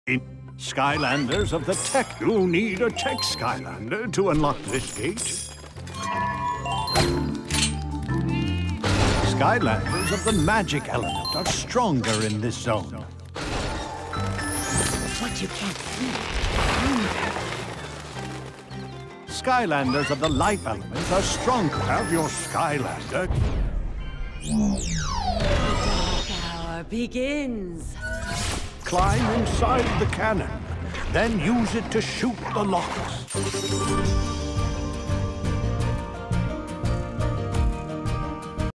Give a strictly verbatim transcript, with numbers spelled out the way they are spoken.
In Skylanders of the Tech, you need a Tech Skylander to unlock this gate. Skylanders of the Magic element are stronger in this zone. What you can't see. Skylanders of the Life element are stronger. Have your Skylander. The dark hour begins. Climb inside the cannon, then use it to shoot the locks.